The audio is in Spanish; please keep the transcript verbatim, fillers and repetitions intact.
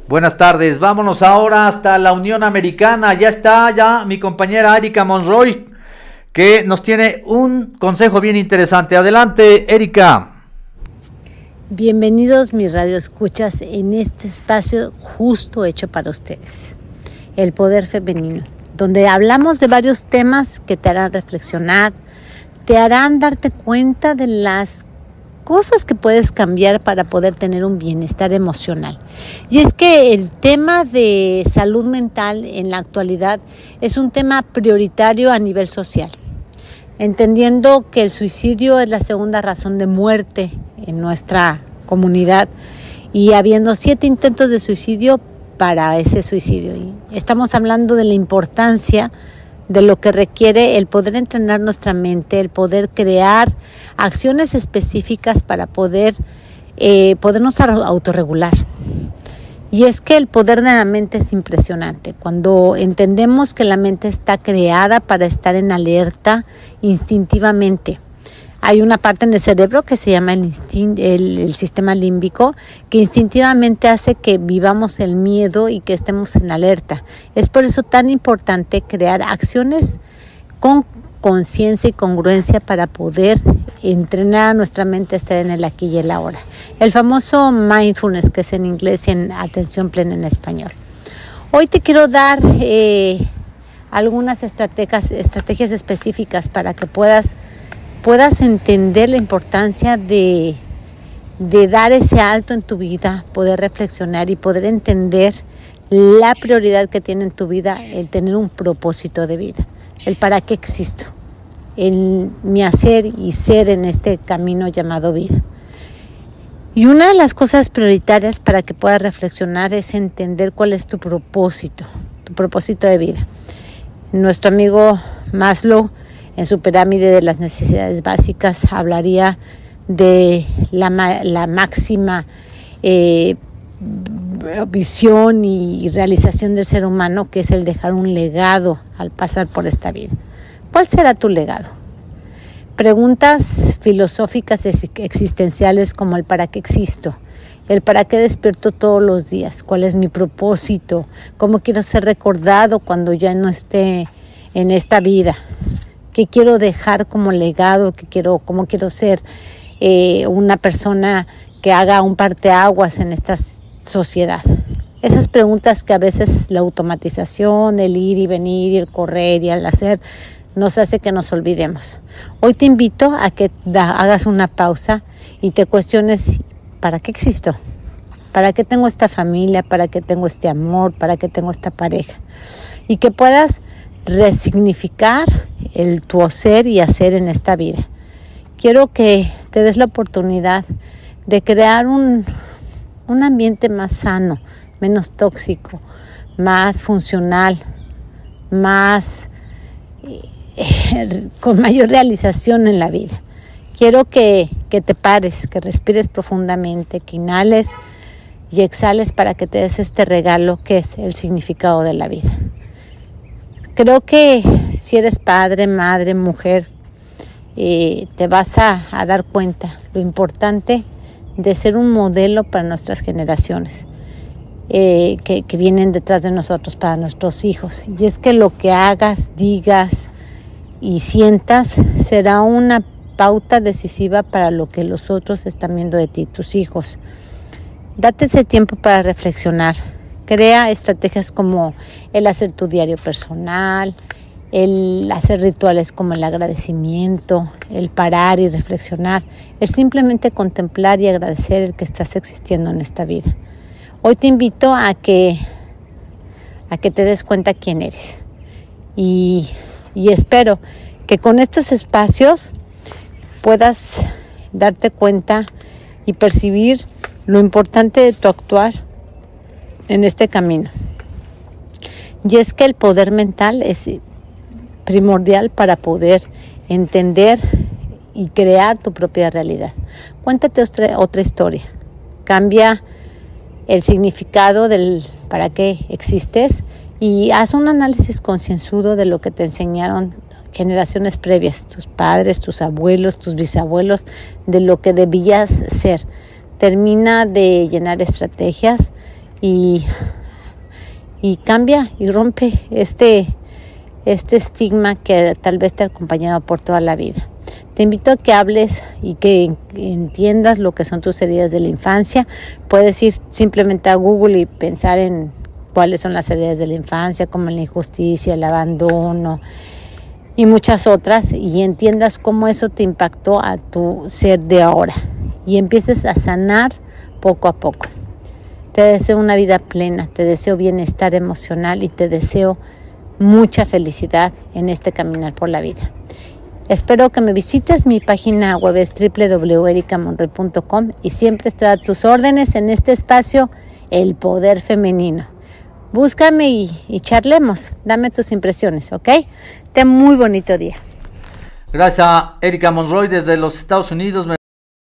Buenas tardes, vámonos ahora hasta la Unión Americana. Ya está ya mi compañera Erika Monroy, que nos tiene un consejo bien interesante. Adelante, Erika. Bienvenidos mis radioescuchas en este espacio justo hecho para ustedes, el poder femenino, donde hablamos de varios temas que te harán reflexionar, te harán darte cuenta de las cosas que puedes cambiar para poder tener un bienestar emocional. Y es que el tema de salud mental en la actualidad es un tema prioritario a nivel social, entendiendo que el suicidio es la segunda razón de muerte en nuestra comunidad y habiendo siete intentos de suicidio para ese suicidio. Y estamos hablando de la importancia de lo que requiere el poder entrenar nuestra mente, el poder crear acciones específicas para poder eh, podernos autorregular. Y es que el poder de la mente es impresionante. Cuando entendemos que la mente está creada para estar en alerta instintivamente. Hay una parte en el cerebro que se llama el, instin- el, el sistema límbico, que instintivamente hace que vivamos el miedo y que estemos en alerta. Es por eso tan importante crear acciones con conciencia y congruencia para poder entrenar a nuestra mente a estar en el aquí y el ahora. El famoso mindfulness, que es en inglés y en atención plena en español. Hoy te quiero dar eh, algunas estrategias, estrategias específicas para que puedas puedas entender la importancia de, de dar ese alto en tu vida, poder reflexionar y poder entender la prioridad que tiene en tu vida el tener un propósito de vida, el para qué existo, el mi hacer y ser en este camino llamado vida. Y una de las cosas prioritarias para que puedas reflexionar es entender cuál es tu propósito, tu propósito de vida. Nuestro amigo Maslow, en su pirámide de las necesidades básicas, hablaría de la, la máxima eh, visión y realización del ser humano, que es el dejar un legado al pasar por esta vida. ¿Cuál será tu legado? Preguntas filosóficas existenciales como el para qué existo, el para qué despierto todos los días, cuál es mi propósito, cómo quiero ser recordado cuando ya no esté en esta vida, qué quiero dejar como legado, qué quiero, cómo quiero ser eh, una persona que haga un parteaguas en esta sociedad. Esas preguntas que a veces la automatización, el ir y venir, y el correr y el hacer, nos hace que nos olvidemos. Hoy te invito a que da, hagas una pausa y te cuestiones, ¿para qué existo? ¿Para qué tengo esta familia? ¿Para qué tengo este amor? ¿Para qué tengo esta pareja? Y que puedas resignificar el tu ser y hacer en esta vida. Quiero que te des la oportunidad de crear un, un ambiente más sano, menos tóxico, más funcional, más eh, con mayor realización en la vida. Quiero que, que te pares, que respires profundamente, que inhales y exhales para que te des este regalo que es el significado de la vida. Creo que si eres padre, madre, mujer, eh, te vas a, a dar cuenta lo importante de ser un modelo para nuestras generaciones eh, que, que vienen detrás de nosotros, para nuestros hijos. Y es que lo que hagas, digas y sientas será una pauta decisiva para lo que los otros están viendo de ti, tus hijos. Date ese tiempo para reflexionar. Crea estrategias como el hacer tu diario personal, el hacer rituales como el agradecimiento, el parar y reflexionar, el simplemente contemplar y agradecer el que estás existiendo en esta vida. Hoy te invito a que, a que te des cuenta quién eres y, y espero que con estos espacios puedas darte cuenta y percibir lo importante de tu actuar en este camino. Y es que el poder mental es primordial para poder entender y crear tu propia realidad. Cuéntate otra, otra historia. Cambia el significado del para qué existes y haz un análisis concienzudo de lo que te enseñaron generaciones previas, tus padres, tus abuelos, tus bisabuelos, de lo que debías ser. Termina de llenar estrategias y, y cambia y rompe este, este estigma que tal vez te ha acompañado por toda la vida. Te invito a que hables y que entiendas lo que son tus heridas de la infancia. Puedes ir simplemente a Google y pensar en cuáles son las heridas de la infancia, como la injusticia, el abandono y muchas otras, y entiendas cómo eso te impactó a tu ser de ahora y empieces a sanar poco a poco. Te deseo una vida plena, te deseo bienestar emocional y te deseo mucha felicidad en este caminar por la vida. Espero que me visites. Mi página web es doble u doble u doble u punto erica monroy punto com y siempre estoy a tus órdenes en este espacio, El Poder Femenino. Búscame y, y charlemos. Dame tus impresiones, ¿ok? Ten muy bonito día. Gracias a Erika Monroy desde los Estados Unidos.